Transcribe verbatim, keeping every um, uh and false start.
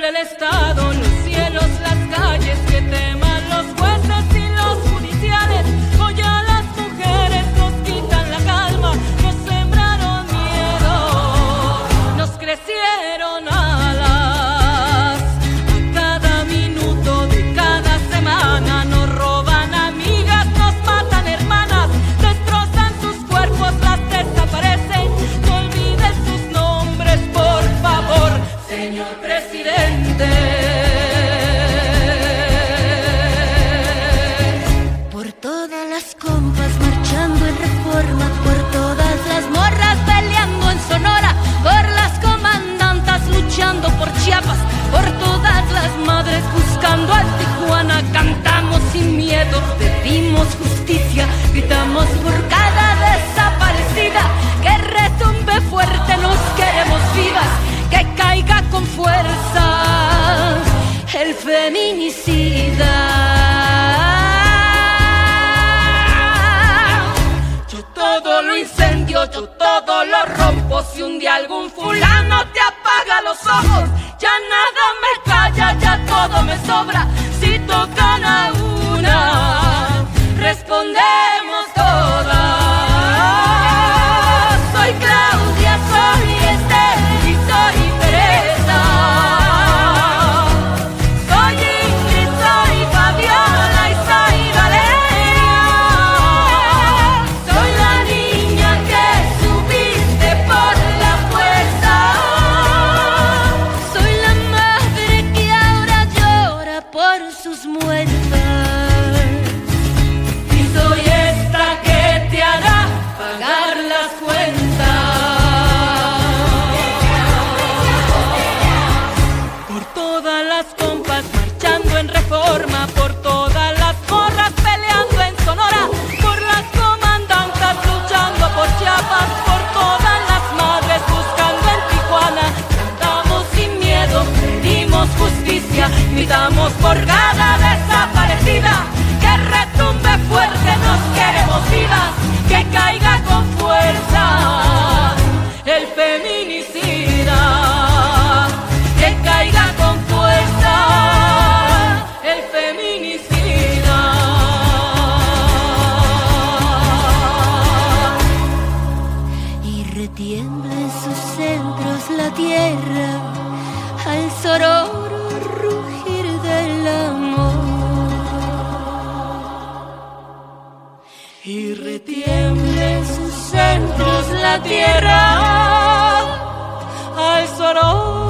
tiemble el Estado, los cielos, las calles, que teman los jueces y los judiciales. Hoy a las mujeres nos quitan la calma, nos sembraron miedo, nos crecieron alas. A cada minuto de cada semana nos roban amigas, nos matan hermanas, destrozan sus cuerpos, las desaparecen. No olviden sus nombres, por favor, señor presidente. Por todas las compas marchando en Reforma, por todas las morras peleando en Sonora, por las comandantas luchando por Chiapas, por todas las madres buscando a Tijuana. Cantamos sin miedo, pedimos justicia, gritamos por cada desaparecida. Que retumbe fuerte, nos queremos vivas, que caiga con fuerza el feminicida. Yo todo lo incendio, yo todo lo rompo. Si un día algún fulano te apaga los ojos, ya nada me calla, ya todo me sobra. Si tocan a una, respondemos todas. Soy Claudia, soy Esther y soy Teresa. Soy Ingrid, soy Fabiola y soy Valeria. Soy la niña que subiste por la fuerza. Soy la madre que ahora llora por sus muertas. Y soy esta que te hará pagar las cuentas. Por todas las compas marchando en Reforma, por todas las morras peleando en Sonora, por las comandantas luchando por Chiapas, por todas las madres buscando en Tijuana. Cantamos sin miedo, pedimos justicia, gritamos por cada desaparecida. Que retumbe fuerte, nos queremos vivas, que caiga con fuerza el feminicida. Que caiga con fuerza el feminicida. Y retiembla en sus centros la tierra al sororo rugir del amor. Y retiembla en sus centros la tierra al sororo